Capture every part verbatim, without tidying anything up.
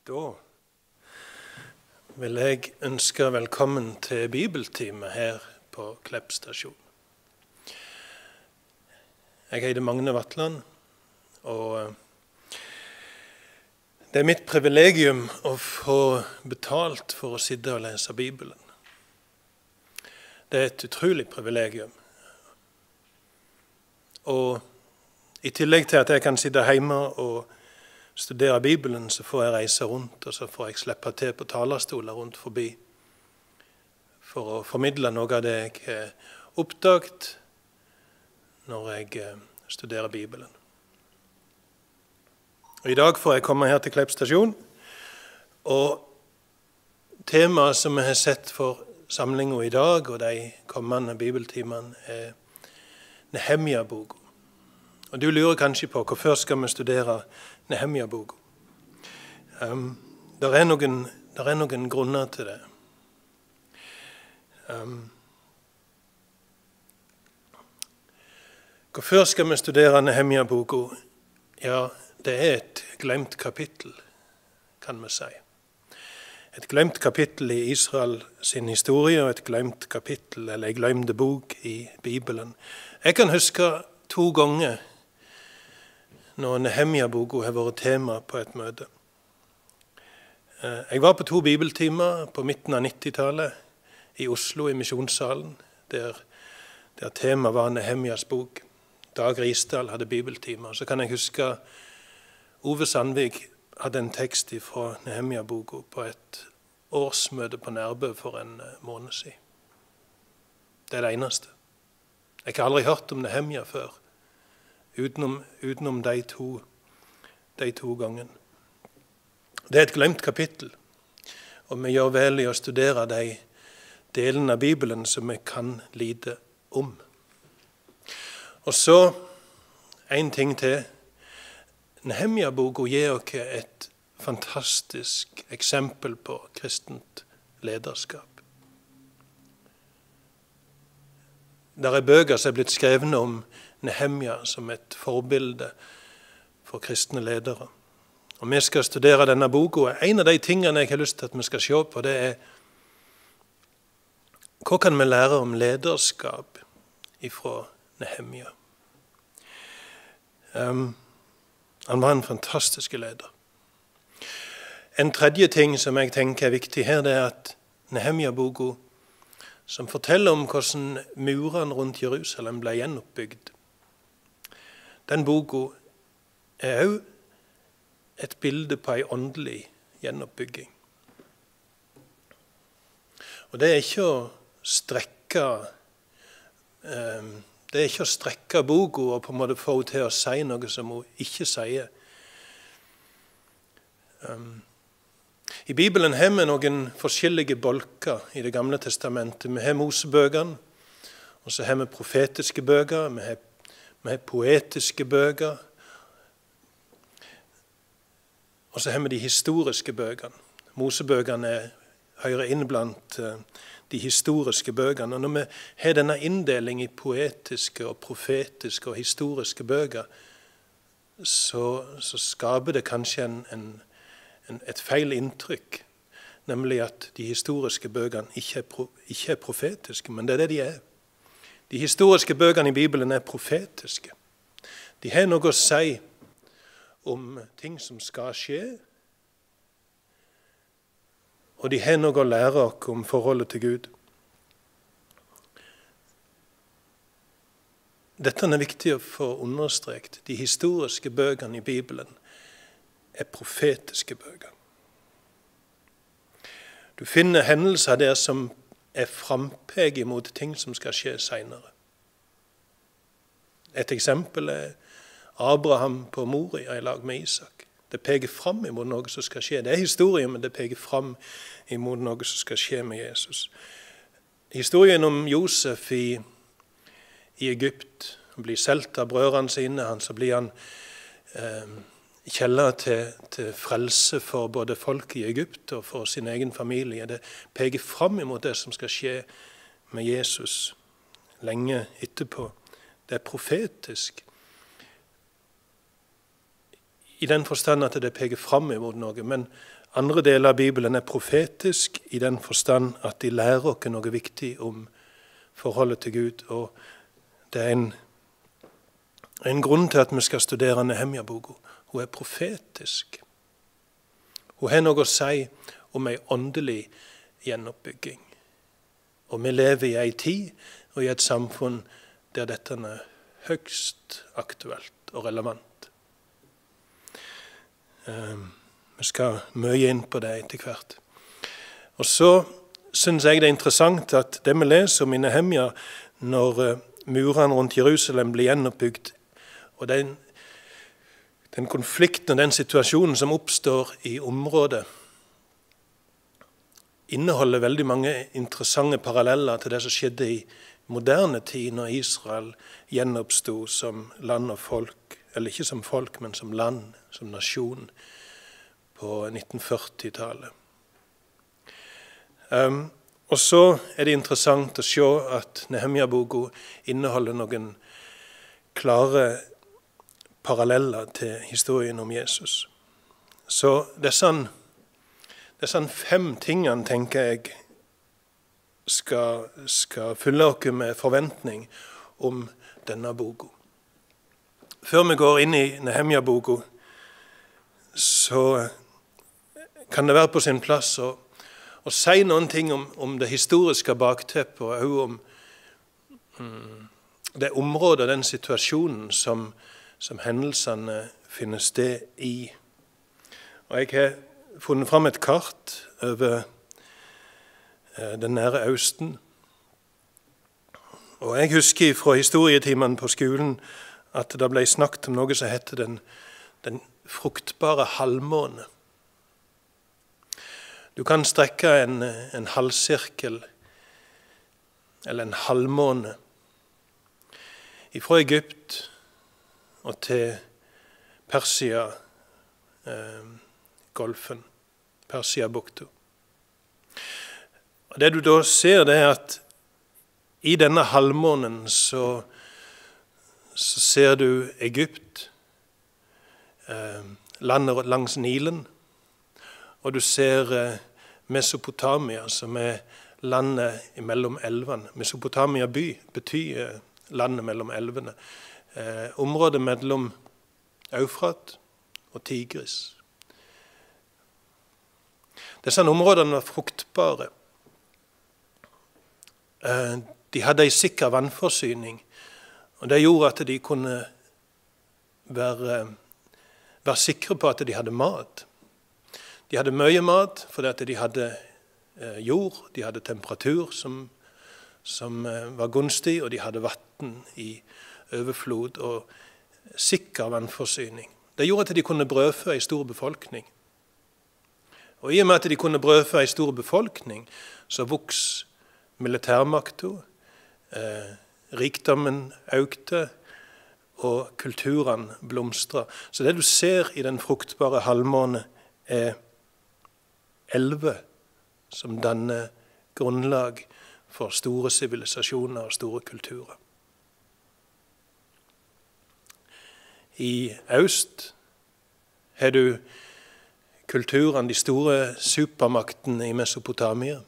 Da vil jeg ønske velkommen til bibeltime her på Klepp stasjon. Jeg heter Magne Vatland, og det er mitt privilegium å få betalt for å sitte og lese Bibelen. Det er et utrolig privilegium. Og i tillegg til at jeg kan sitte hjemme og studere Bibelen, så får jeg reise rundt, og så får jeg slippe til på talerstoler rundt forbi for å formidle noe av det jeg har oppdaget når jeg studerer Bibelen. Og I dag får jeg komme her til Klepp stasjon, og temaet som jeg har sett for samlingen I dag og de kommende bibeltimene er Nehemia-boka. Og du lurer kanskje på hvorfor skal vi studere Nehemia-boka. Um, der, er noen, der er noen grunner til det. Um, hvorfor skal vi studere Nehemia-boka? Ja, det er et glemt kapittel, kan vi si. Et glemt kapittel I Israel sin historie, og et glemt kapittel, eller en glemte bok I Bibelen. Jeg kan huske to ganger når Nehemia-boka har vært tema på et møte. Jeg var på to bibeltimer på midten av nittitallet I Oslo, I Misjonssalen, der, der tema var Nehemias bok. Dag Risdal hadde bibeltimer. Så kan jeg huske Ove Sandvik hadde en tekst fra Nehemia-boka på et årsmøte på Nærbø for en måned siden. Det er det eneste. Jeg har aldri hørt om Nehemia før. Utenom, utenom de, to, de to gangene. Det er et glemt kapittel, og vi gjør vel I å studere de delene av Bibelen som vi kan lite om. Og så en ting til. Nehemia-boka gir oss et fantastisk eksempel på kristent lederskap. Der er bøker som er blitt skrevne om Nehemia som et forbilde for kristne ledere. Og vi skal studere denne boka, og en av de tingene jeg har lyst til at vi skal se på, det er hva kan vi lære om lederskap ifra Nehemia. Um, han var en fantastisk leder. En tredje ting som jeg tenker er viktig her, det er at Nehemia-boka, som forteller om hvordan murene rundt Jerusalem ble gjenoppbygd, den boka er også et bilde på en åndelig gjenoppbygging. Og det er ikke å strekke, um, det er ikke å strekke boka og på en måte få henne til å si noe som hun ikke sier. Um, I Bibelen har vi noen forskjellige bolker I det gamle testamentet. Vi har Mosebøkene, og så har vi profetiske bøker, vi har Vi har poetiske bøker, og så har vi de historiske bøkene. Mosebøkene hører inn blant de historiske bøkene. Og når vi har denne inndeling I poetiske og profetiske og historiske bøker, så, så skaper det kanskje en, en, en, et feil inntrykk, nemlig at de historiske bøkene ikke er, pro, ikke er profetiske, men det er det de er. De historiske bøkene I Bibelen er profetiske. De har noe å si om ting som skal skje, og de har noe å lære oss om forholdet til Gud. Dette er viktig å få understreket. De historiske bøkene I Bibelen er profetiske bøker. Du finner hendelser der som er frampeg imot ting som skal skje senere. Et eksempel er Abraham på Moria I lag med Isak. Det peker fram imot noe som skal skje. Det er historie, men det peker fram imot noe som skal skje med Jesus. Historien om Josef I, I Egypt. Han blir solgt av brødrene sine. Han, så blir han eh, kjeller til, til frelse for både folk I Egypt og for sin egen familie. Det peker fram imot det som skal skje med Jesus lenge etterpå. Det er profetisk. i den forstand at det peker frem imot noe, men andre deler av Bibelen er profetisk i den forstand at de lærer oss noe viktig om forholdet til Gud, og det er en, en grunn til at vi skal studere Nehemia-boka. Hun er profetisk. Hun har noe å si om en åndelig gjenoppbygging. Og vi lever i en tid og i et samfunn der dette er høyst aktuelt og relevant. Um, vi skal mye inn på det etter hvert. Og så synes jeg det er interessant at det vi leser om i Nehemia, når uh, murene rundt Jerusalem blir gjenoppbygd, og den, den konflikten og den situasjonen som oppstår i området, inneholder veldig mange interessante paralleller til det som skjedde i moderne tid, når Israel gjenoppstod som land og folk, eller ikke som folk, men som land, som nasjon, på nitten førti-tallet. Um, og så er det interessant å se at Nehemia-boka inneholder noen klare paralleller til historien om Jesus. Så disse, disse fem tingene, tenker jeg, skal, skal fylle oss med forventning om denne boka. Før vi går inn i Nehemia-boka, så kan det være på sin plass å, å si noen ting om, om det historiske bakteppet, og også om mm, det området, den situasjonen som, som hendelsene finner sted i. Og jeg har funnet fram et kart over eh, den nære Østen. Og jeg husker fra historietimene på skolen at det ble snakket om noe som heter den, den fruktbare halvmåne. Du kan strekke en, en halvsirkel, eller en halvmåne, fra Egypt og til Persia, eh, golfen, Persia-bukta. Og det du da ser, det er at i denne halvmånen så, så ser du Egypt, eh, landet langs Nilen, og du ser eh, Mesopotamia, som er landet mellom elvene. Mesopotamia by betyr eh, landet mellom elvene. Eh, området mellom Eufrat og Tigris. Disse områdene var fruktbare. Eh, de hadde en sikker vannforsyning, og det gjorde at de kunne være, være sikre på at de hadde mat. De hadde mye mat fordi de hadde eh, jord, de hadde temperatur som, som eh, var gunstig, og de hadde vann i overflod og sikker vannforsyning. Det gjorde at de kunne brødfø en stor befolkning. Og i og med at de kunne brødfø en stor befolkning, så voks militærmakten, eh, rikdommen økte, og kulturen blomstra. Så det du ser i den fruktbare halvmåne er elver som danner grunnlag for store sivilisasjoner og store kulturer. I øst har du kulturen, de store supermaktene i Mesopotamia,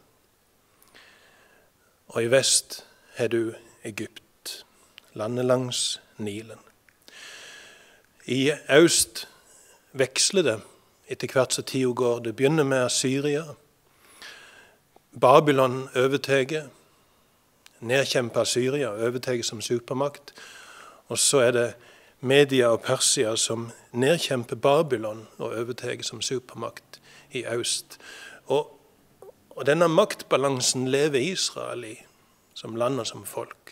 og i vest har du Egypt, landet langs Nilen. I øst veksler det etter hvert som tiden går. Det begynner med Assyria. Babylon overteger, nedkjemper Assyria, overteger som supermakt. Og så er det Media og Persia som nedkjemper Babylon og overteger som supermakt i øst. Og, og denne maktbalansen lever Israel i, som land og som folk.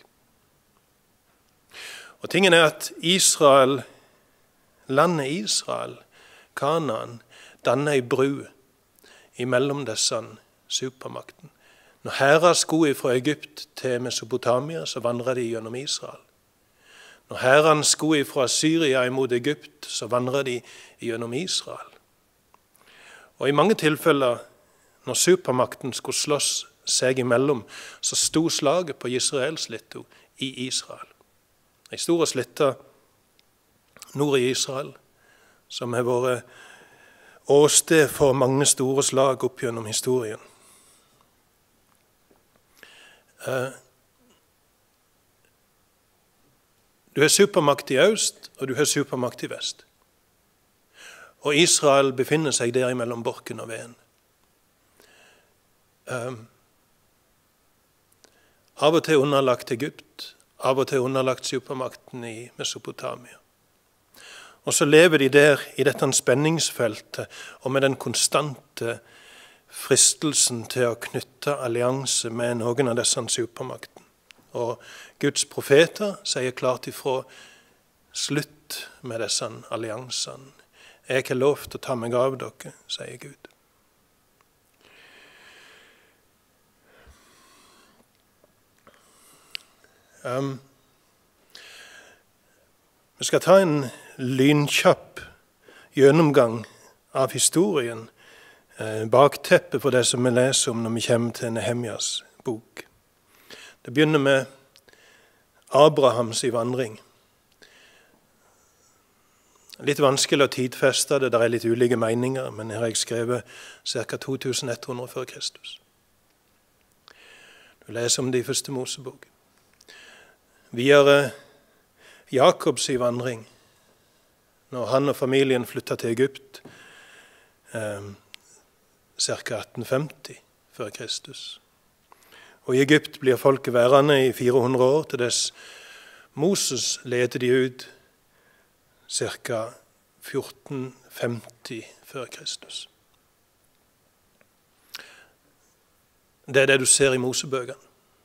Og tingen er at Israel, landet Israel, Kanaan, danner ei bru imellom disse supermakten. Når hærer sko fra Egypt til Mesopotamia, så vandrer de gjennom Israel. Når hæren sko fra Syria imot Egypt, så vandrer de gjennom Israel. Og i mange tilfeller, når supermakten skulle slåss seg imellom, så sto slaget på Israelslitta i Israel. En stor slitte nord i Israel, som har vært åsted for mange store slag opp gjennom historien. Du har supermakt i øst, og du har supermakt i vest. Og Israel befinner seg der mellom borken og veden. Um, av og til underlagt Egypt, av og til underlagt supermakten i Mesopotamia. Og så lever de der i dette spenningsfeltet, og med den konstante fristelsen til å knytte allianse med noen av disse supermakten. Og Guds profeter sier klart ifra, slutt med disse alliansene. Jeg har ikke lov til å ta meg av dere, sier Gud. Um, vi skal ta en lynkjapp gjennomgang av historien, eh, bakteppet for det som vi leser om når vi kommer til Nehemjas bok. Det begynner med Abrahams vandring. Litt vanskelig å tidfeste det, der er litt ulike meninger, men her har jeg skrevet ca. to tusen ett hundre før Kristus. Du leser om det i første Mosebok. Videre Jakobs vandring, når han og familien flyttet til Egypt, eh, ca. atten femti før Kristus. Og i Egypt blir folket værende i fire hundre år, til dess Moses leder de ut ca. fjorten femti før Kristus. Det er det du ser i Mosebøkene.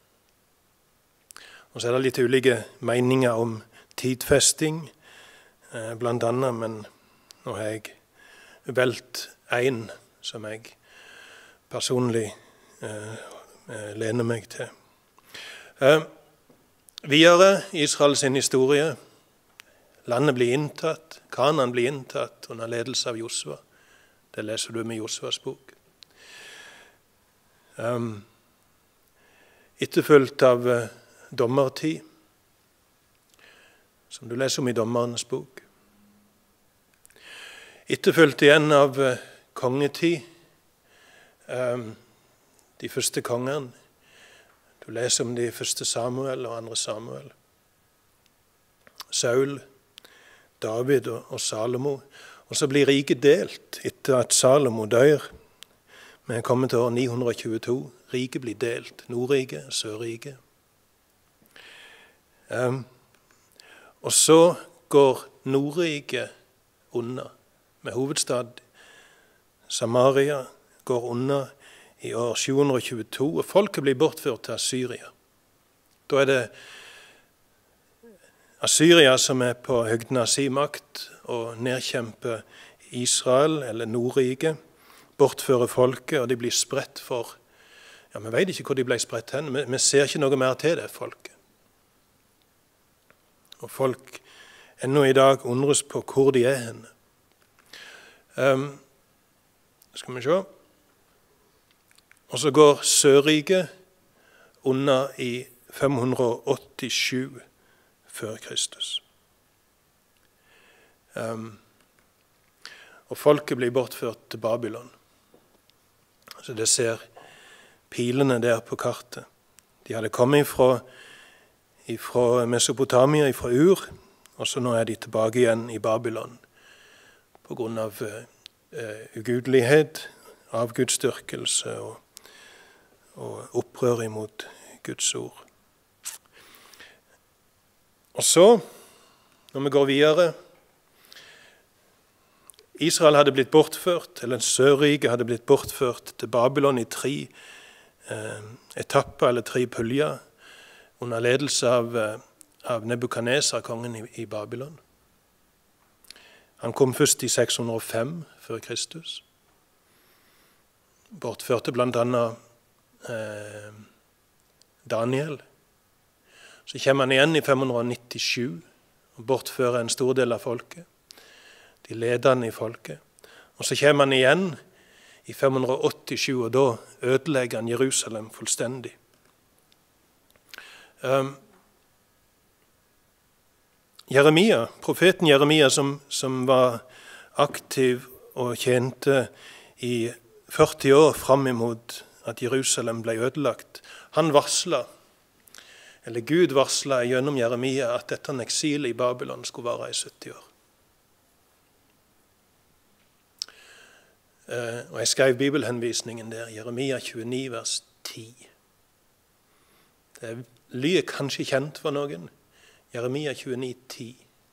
Og så er det litt ulike meninger om tidfesting, eh, blant annet, men nå har jeg valgt en som jeg personlig eh, lener meg til. Eh, videre Israels historie. Landet blir inntatt, Kanaan blir inntatt under ledelse av Josva. Det leser du med Josvas bok. Um, etterfulgt av uh, dommertid, som du leser om i Dommernes bok. Etterfulgt igjen av uh, kongetid, um, de første kongene. Du leser om de første Samuel og andre Samuel. Saul, David og Salomo. Og så blir riket delt etter at Salomo dør. Vi er kommet til år ni hundre tjueto. Riket blir delt. Nordriket, Sørriket. Um, og så går Nordriket unna. Med hovedstad Samaria går unna i år sju hundre tjueto. Og folket blir bortført til Assyria. Da er det Assyria som er på høgden av sin makt og nedkjemper Israel, eller Nordriket, bortfører folket, og de blir spredt for, ja, vi vet ikke hvor de ble spredt hen, vi, vi ser ikke noe mer til det folket. Og folk ennå i dag undres på hvor de er henne. Um, skal vi se. Og så går Sørriket unna i fem hundre åttisju før Kristus. Um, og folket blir bortført til Babylon. Så det ser pilene der på kartet. De hadde kommet fra, fra Mesopotamia, fra Ur, og så nå er de tilbake igjen i Babylon på grunn av uh, ugudelighet, avgudsdyrkelse og, og opprør imot Guds ord. Og så, når vi går videre, Israel hadde blitt bortført, eller Sørriket hadde blitt bortført til Babylon i tre eh, etapper, eller tre puljer, under ledelse av, av Nebukadnesar, kongen i, i Babylon. Han kom først i seks hundre og fem før Kristus. Bortførte blant annet eh, Daniel. Så kommer han igjen i fem hundre nittisju og bortfører en stor del av folket. De ledende i folket. Og så kommer han igjen i fem hundre åttisju, og da ødelegger han Jerusalem fullstendig. Um, Jeremia, profeten Jeremia, som, som var aktiv og tjente i førti år fram imot at Jerusalem ble ødelagt. Han varslet, eller Gud varslet gjennom Jeremia at dette eksilet i Babylon skulle vare i sytti år. Og jeg skrev bibelhenvisningen der, Jeremia tjueni, vers ti. Det lyder kanskje kjent for noen. Jeremia tjueni, ti.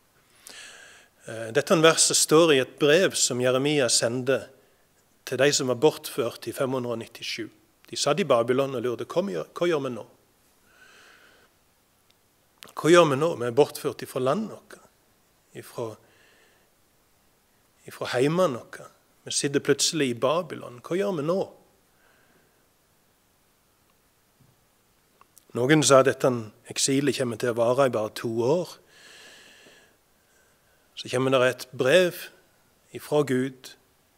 Dette verset står i et brev som Jeremia sendte til de som var bortført i fem hundre nittisju. De satt i Babylon og lurte, hva gjør vi nå? Hva gjør vi nå? Vi er bortført ifra landet vårt, ifra, ifra heimene vårt. Vi sitter plutselig i Babylon. Hva gjør vi nå? Noen sa at dette eksilet kommer til å vare i bare to år. Så kommer det et brev ifra Gud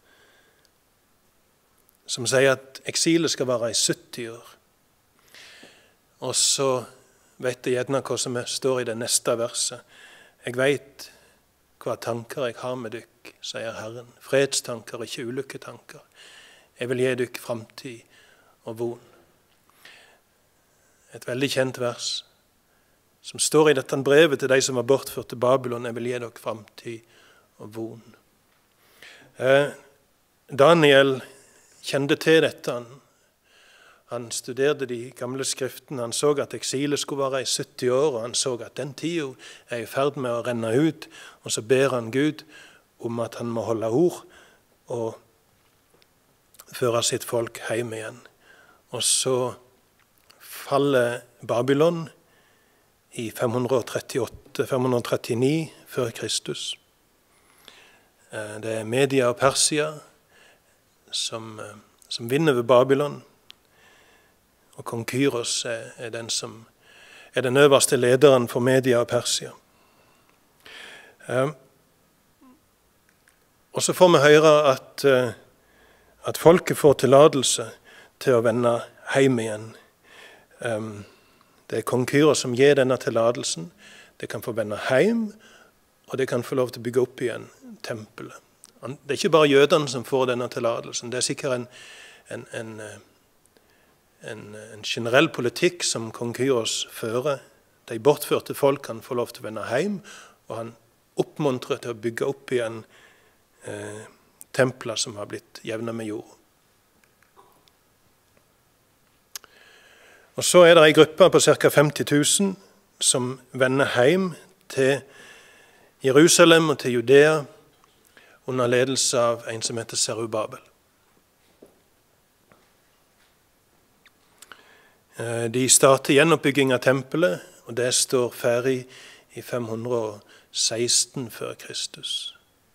som sier at eksilet skal vare i sytti år. Og så vet jeg gjerne hva som står i det neste verset. Jeg vet hva tanker jeg har med dykk, sier Herren. Fredstanker, ikke ulykketanker. Jeg vil gi dykk framtid og von. Et veldig kjent vers som står i dette brevet til de som var bortført til Babylon. Jeg vil gi dere framtid og von. Eh, Daniel kjente til dette. Han, han studerte de gamle skriftene. Han så at eksilet skulle være i sytti år, og han så at den tiden er i ferd med å renne ut. Og så ber han Gud om at han må holde ord og føre sitt folk hjem igjen. Og så faller Babylon i fem hundre trettiåtte, fem hundre trettini før Kristus. Det er Media og Persia som, som vinner ved Babylon. Og kong Kyros er, er den som er den øverste lederen for Media og Persia. Um, og så får vi høre at, uh, at folket får tilladelse til å vende hjem igjen. Um, det er kong Kyros som gir denne tilladelsen. Det kan få vende hjem, og det kan få lov til å bygge opp igjen tempelet. Det er ikke bare jødene som får denne tilladelsen. Det er sikkert en, en, en, en, en generell politikk som kong Kyros fører. De bortførte folk kan få lov til å vende hjem, og han oppmuntrer til å bygge opp igjen eh, templer som har blitt jevnet med jord. Og så er det en gruppe på ca. femti tusen som vender hjem til Jerusalem og til Judea under ledelse av en som heter Zerubabel. De starter gjenoppbygging av tempelet, og det står ferdig i fem hundre seksten før Kristus.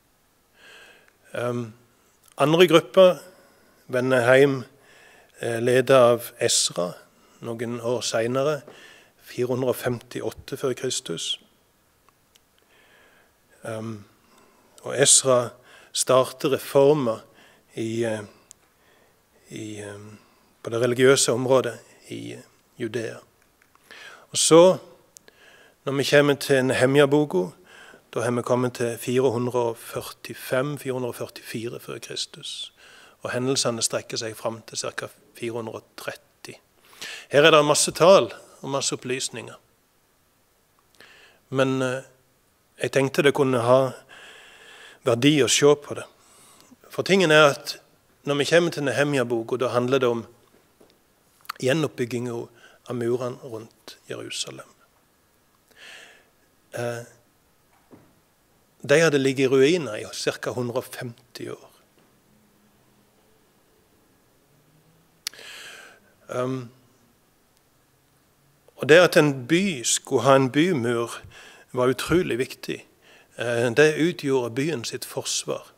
Um, andre grupper vender hjem eh, ledet av Esra noen år senere, fire hundre femtiåtte før Kristus. Um, og Esra starter reformer i, i, på det religiøse området i Judea. Og så, når vi kommer til Nehemia-boka, da har vi kommet til fire hundre førtifem til fire hundre førtifire før Kristus. Og hendelsene strekker seg fram til ca. fire hundre tretti. Her er det masse tall og masse opplysninger. Men eh, jeg tenkte det kunne ha verdi å se på det. For tingen er at når vi kommer til Nehemia-boka, da handler det om gjenoppbygging av murene rundt Jerusalem. Eh, De hadde ligget i ruiner i ca. hundre femti år. Um, og det at en by skulle ha en bymur var utrolig viktig. Uh, det utgjorde byen sitt forsvar.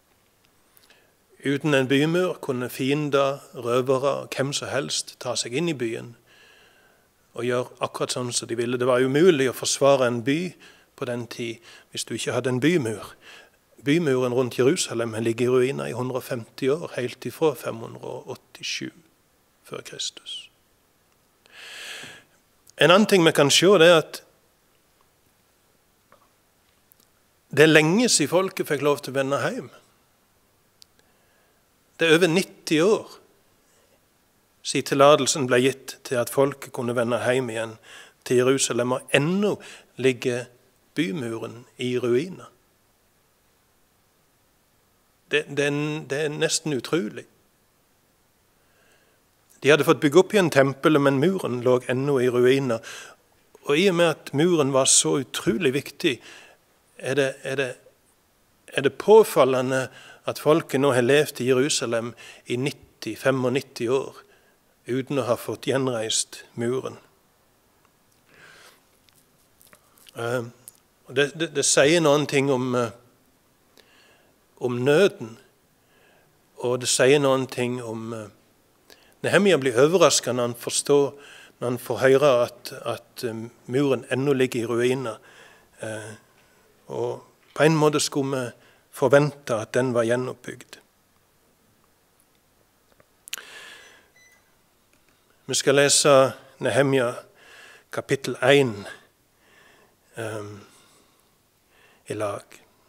Uten en bymur kunne fiender, røvere, hvem som helst ta seg inn i byen og gjøre akkurat sånn som de ville. Det var umulig å forsvare en by på den tid, hvis du ikke hadde en bymur. Bymuren rundt Jerusalem ligger i ruiner i hundre femti år, helt ifra fem hundre åttisju før Kristus. En annen ting vi kan se, det er at Det er lenge siden folket fikk lov til å vende hjem. Det er over nitti år siden tilladelsen ble gitt til at folket kunne vende hjem igjen til Jerusalem, og ennå ligger bymuren i ruiner. Det, det, er, det er nesten utrolig. De hadde fått bygge opp igjen tempelet, men muren lå ennå i ruiner. Og i og med at muren var så utrolig viktig, er det, er det, er det påfallende at folket nå har levd i Jerusalem i nitti til nittifem år uten å ha fått gjenreist muren. Det, det, det sier noen ting om, om nøden, og det sier noen ting om Nehemia blir overrasket når han forstår, når han får høre at, at muren ennå ligger i ruiner. Eh, og på en måte skulle vi forvente at den var gjenoppbygd. Vi skal lese Nehemia kapittel én eh, i lag.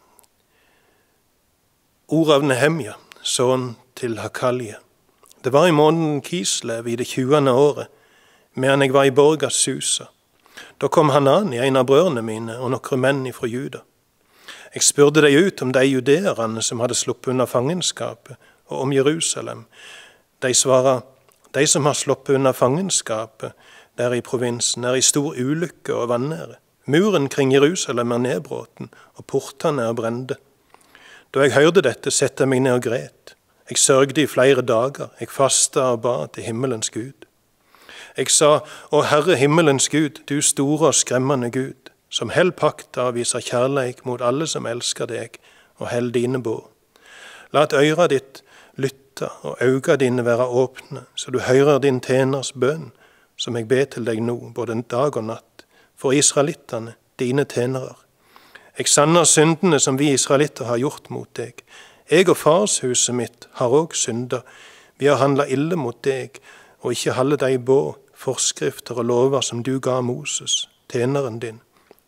Ord av Nehemia, sønn til Hakalia. Det var i måneden Kislev i det tjuende året, medan jeg var i borgas Susa. Da kom Hanani, en av brødrene mine, og noen menn fra Juda. Jeg spurte deg ut om de judeerne som hadde sluppet unna fangenskapet, og om Jerusalem. De svarer, de som har sluppet unna fangenskapet der i provinsen, er i stor ulykke og vannære. Muren kring Jerusalem er nedbråten, og portene er brende. Da jeg hørte dette, sette jeg meg ned og gret. Jeg sørgde i flere dager, jeg fastet og ba til himmelens Gud. Jeg sa, å Herre himmelens Gud, du store og skremmende Gud, som held pakta og viser kjærleik mot alle som elsker deg og held dine båd. La et øyra ditt lytte og øyga dine være åpne, så du hører din tjeners bønn, som jeg ber til deg nå, både dag og natt, for israelittene, dine tjenere. Jeg sanner syndene som vi israelitter har gjort mot deg. Jeg og farshuset mitt har også syndet. Vi har handlet ille mot deg, og ikke holde deg på forskrifter og lover som du ga Moses, tjeneren din.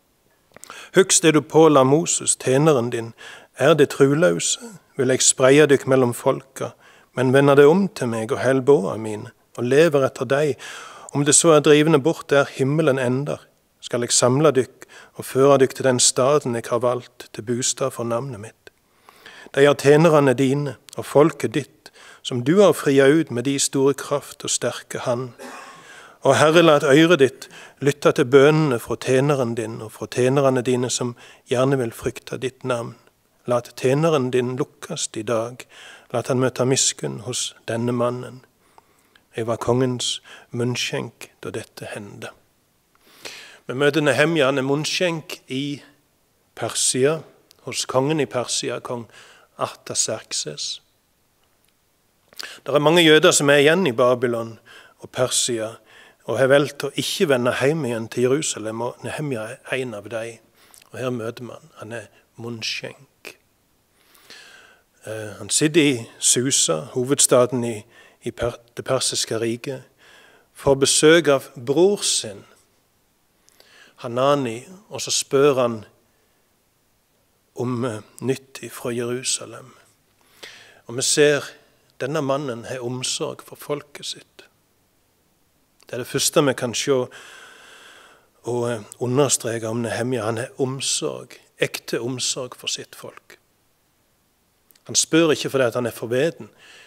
Høgst det du påla Moses, tjeneren din, er det truløse, vil jeg spreie dykk mellom folka, men vender det om til meg og held båa mine, og lever etter deg. Om det så er drivende bort der himmelen ender, skal jeg samle dykk og føre dykk til den staden jeg har valgt til bostad for navnet mitt. De er tjenerne dine og folket ditt, som du har fria ut med de store kraft og sterke hand. Og Herre, la et øyre ditt lytte til bønene fra tjeneren din og fra tjenerne dine som gjerne vil frykte ditt navn. La et tjeneren din lukkast i dag. La han møte miskunn hos denne mannen. Jeg var kongens munnskjenk da dette hendte. Vi møter Nehemia, han er munnskjenk i Persia, hos kongen i Persia, kong Artaxerxes. Det er mange jøder som er igjen i Babylon og Persia, og har valgt å ikke vende hjem igjen til Jerusalem, og Nehemia er en av dem. Og her møter man, han er munnskjenk. Han sitter i Susa, hovedstaden i, i per, det persiske riket, for besøk av bror sin, Hanani, og så spør han om nytt fra Jerusalem. Og vi ser denne mannen har omsorg for folket sitt. Det er det første vi kan se og understreke om Nehemia. Han har omsorg, ekte omsorg for sitt folk. Han spør ikke fordi han er forveden.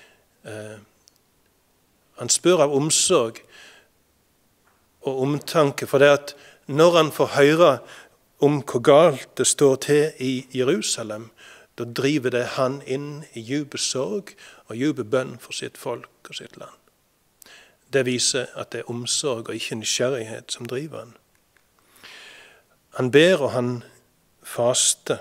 Han spør av omsorg og omtanke, for det at når han får høre om hvor galt det står til i Jerusalem, da driver det han inn i dyp sorg og dyp bønn for sitt folk og sitt land. Det viser at det er omsorg og ikke nysgjerrighet som driver han. Han ber og han faster.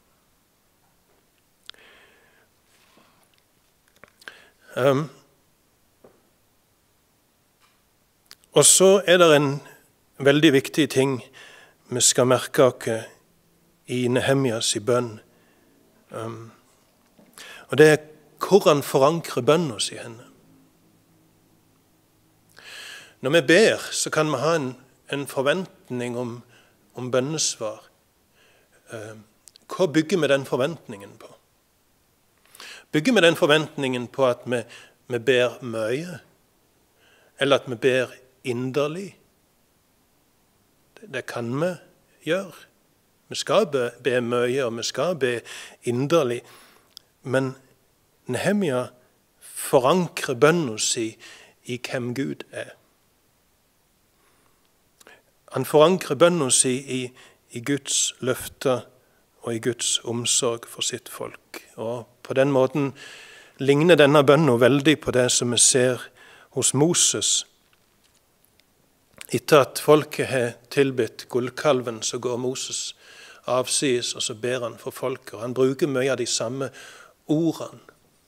Um, og så er det en veldig viktig ting vi skal merke oss i Nehemias i bønn. Um, og det er hvor han forankrer bønnen i henne. Når vi ber, så kan vi ha en, en forventning om, om bønnesvar. Um, hva bygger vi den forventningen på? Bygger vi den forventningen på at vi, vi ber mye, eller at vi ber inderlig? Det, det kan vi gjøre. Vi skal be, be mye, og vi skal be inderlig. Men Nehemia forankrer bønnen sin i hvem Gud er. Han forankrer bønnen sin i, i Guds løfter og i Guds omsorg for sitt folk. Og på den måten ligner denne bønnen veldig på det som vi ser hos Moses. Etter at folket har tilbedt gullkalven, så går Moses avsides, og så ber han for folket. Og han bruker mye av de samme ordene.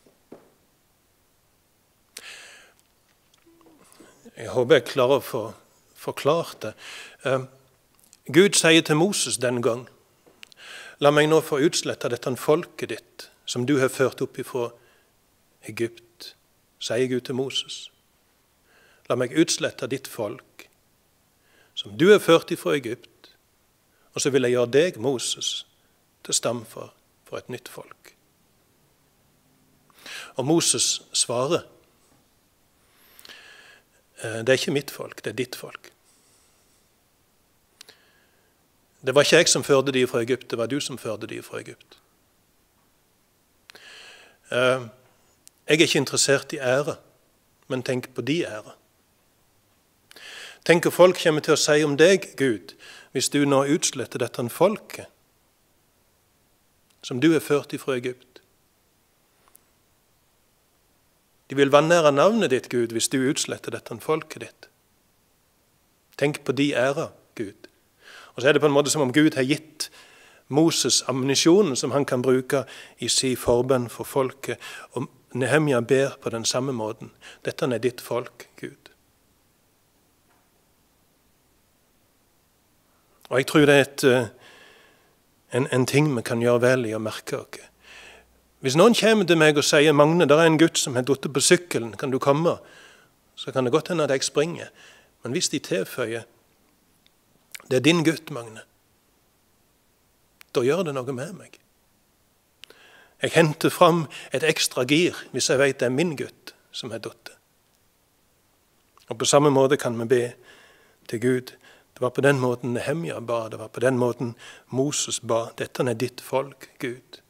Jeg håper jeg klarer å få forklart det. Uh, Gud sier til Moses den gang, la meg nå få utslette dette folket ditt, som du har ført opp ifra Egypt, sier Gud til Moses. La meg utslette ditt folk, som du har ført ifra Egypt, og så vil jeg gjøre deg, Moses, til stamfar for et nytt folk. Og Moses svarer, det er ikke mitt folk, det er ditt folk. Det var ikke jeg som førte de fra Egypt, det var du som førte de fra Egypt. Jeg er ikke interessert i ære, men tenk på de ære. Tenk hva folk kommer til å si om deg, Gud, hvis du nå utsletter dette folket, som du har ført ifra Egypt. De vil vanære navnet ditt, Gud, hvis du utsletter dette folket ditt. Tenk på de ære, Gud. Og så er det på en måte som om Gud har gitt Moses ammunisjonen som han kan bruke i sin forbønn for folket. Og Nehemia ber på den samme måten. Dette er ditt folk, Gud. Og jeg tror det er et, en, en ting vi kan gjøre vel i å merke oss. Hvis noen kommer til meg og sier, Magne, der er en gutt som har duttet på sykkelen, kan du komme? Så kan det godt hende at jeg springer. Men hvis de tilføyer, det er din gutt, Magne, da gjør det noe med meg. Jeg henter fram et ekstra gir hvis jeg vet det er min gutt som har duttet. Og på samme måte kan vi be til Gud. Det var på den måten Nehemia ba, det var på den måten Moses ba. Dette er ditt folk, Gud.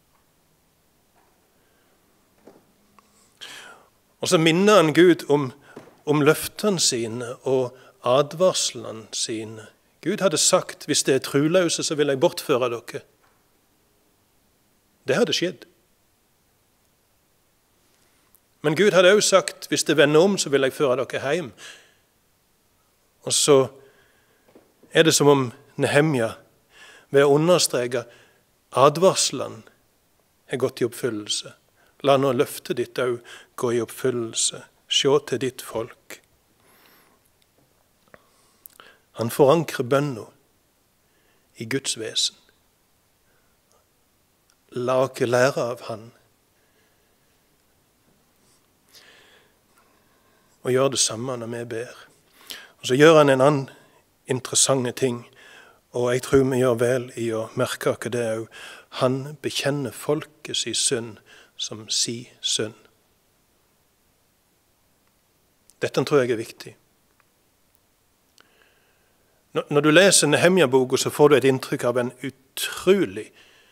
Og så minner han Gud om, om løftene sine og advarslene sine. Gud hadde sagt, hvis det er troløse, så vil jeg bortføre dere. Det hadde skjedd. Men Gud hadde også sagt, hvis det vender om, så vil jeg føre dere hjem. Og så er det som om Nehemia, ved å understreke advarslene, har gått i oppfyllelse. La nå løftet ditt også gå i oppfyllelse. Se til ditt folk. Han forankrer bønnen i Guds vesen. La oss lære av han. Og gjør det samme når vi ber. Og så gjør han en annen interessante ting. Og jeg tror vi gjør vel i å merke oss det også. Han bekjenner folket sin synd som si synd. Dette tror jeg er viktig. Når du leser Nehemia-boka, så får du et inntrykk av en utrolig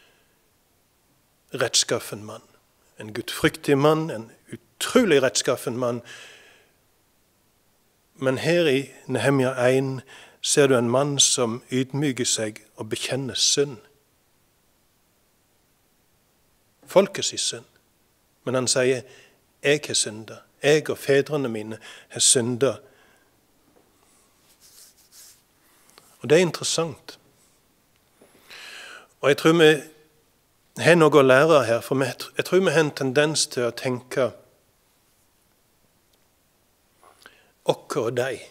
rettskaffen mann. En gudfryktig mann, en utrolig rettskaffen mann. Men her i Nehemia én ser du en mann som ydmyker seg og bekjenner synd. Folkets synd. Men han sier, jeg har syndet. Jeg og fedrene mine har syndet. Og det er interessant. Og jeg tror vi har noe å lære her, for jeg tror vi har en tendens til å tenke okker og deg.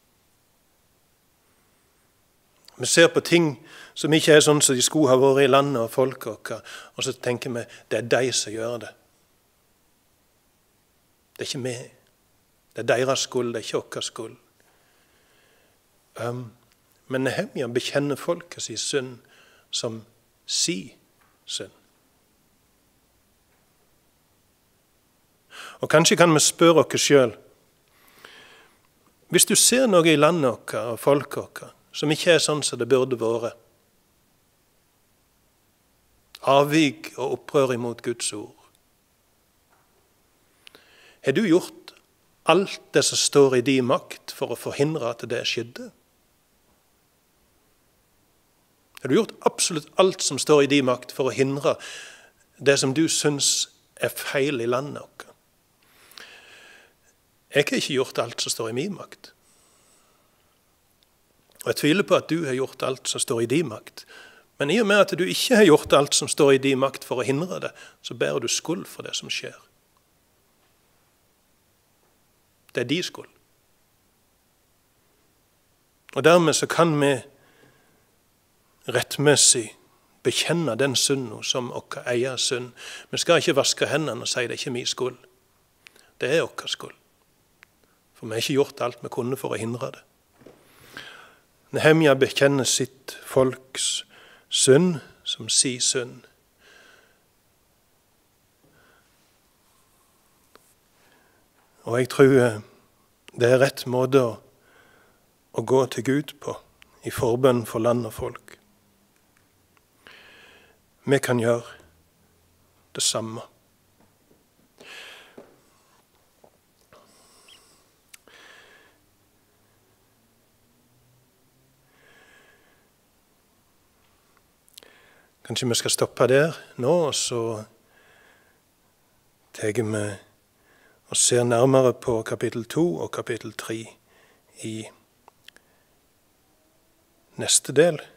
Vi ser på ting som ikke er sånn som de skulle ha vært i landet og folket okker, og så tenker vi, det er de som gjør det. Det er ikke vi. Det er deres skuld, det er ikke okkers skuld. Um, men Nehemia bekjenner folket sin synd som si synd. Og kanskje kan vi spørre oss selv, hvis du ser noe i landet vårt og folket vårt som ikke er sånn som det burde være, avvik og opprør imot Guds ord, har du gjort alt det som står i din makt for å forhindre at det skjedde? Har du gjort absolutt alt som står i din makt for å hindre det som du syns er feil i landet vårt? Jeg har ikke gjort alt som står i min makt. Og jeg tviler på at du har gjort alt som står i din makt. Men i og med at du ikke har gjort alt som står i din makt for å hindre det, så bærer du skyld for det som skjer. Det er din skyld. Og dermed så kan vi rettmessig bekjenne den synden som vår eier synd. Vi skal ikke vaske hendene og si det er ikke min skyld. Det er vår skyld. For vi har ikke gjort alt vi kunne for å hindre det. Nehemja bekjenner sitt folks synd som si synd. Og jeg tror det er rett måte å, å gå til Gud på i forbønn for land og folk. Vi kan gjøre det samme. Kanskje vi skal stoppe der nå, og så tar vi og ser nærmere på kapittel to og kapittel tre i neste del.